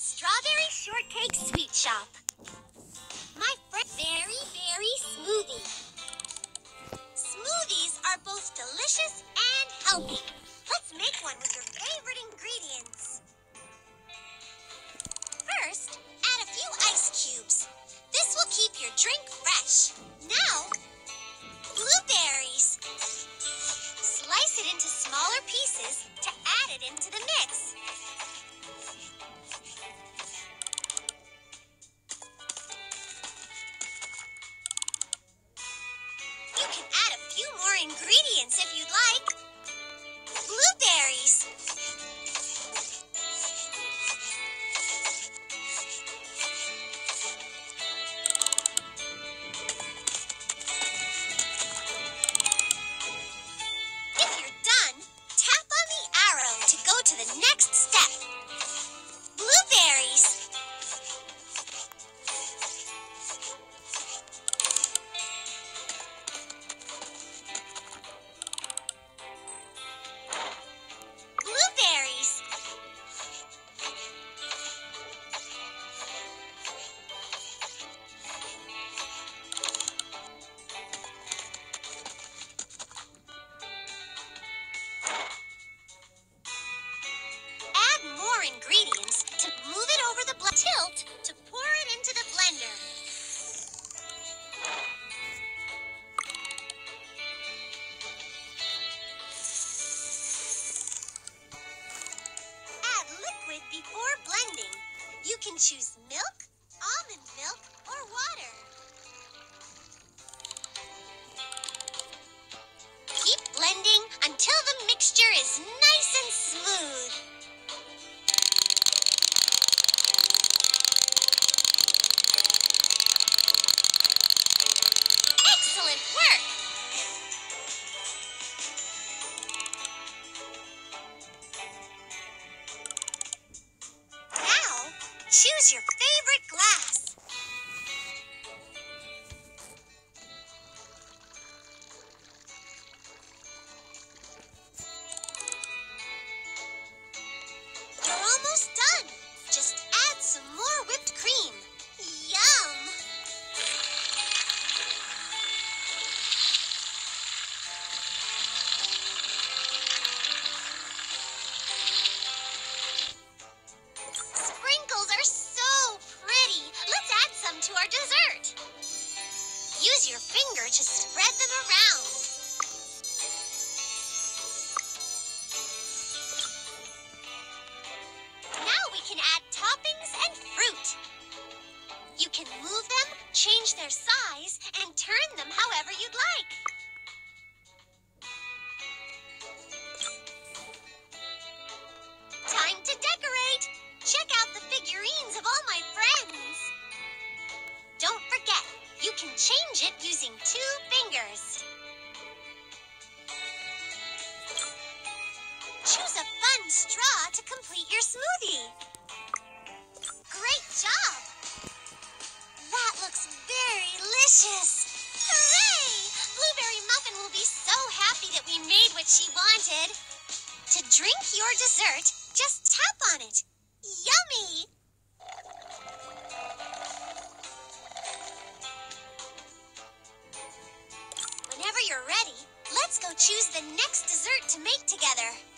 Strawberry Shortcake Sweet Shop. My very, very smoothie. Smoothies are both delicious and healthy. Let's make one with your favorite ingredients. First, add a few ice cubes. This will keep your drink fresh. Now, blueberries. Slice it into smaller pieces to add it into the mix. You can add a few more ingredients if you'd like. Blueberries. If you're done, tap on the arrow to go to the next step. Blueberries. Blueberries. Add more ingredients to move it over the tilt to pour it into the blender. Add liquid before blending. You can choose milk, almond milk, or water. Keep blending until the mixture is nice and smooth. Excellent work! Now, choose your favorite glass. You're almost done. Just add some more whipped cream. Yum! Sprinkles are so pretty. Let's add some to our dessert. Use your finger to spread them around. Now we can add toppings and fruit. You can move them, change their size, and turn them however you'd like. Time to decorate! Check out the figurines of all my friends! Don't forget, you can change it using 2 fingers. Choose a fun straw to complete your smoothie. Great job! That looks very delicious! Hooray! Blueberry Muffin will be so happy that we made what she wanted. To drink your dessert, just tap on it. Yummy! Whenever you're ready, let's go choose the next dessert to make together.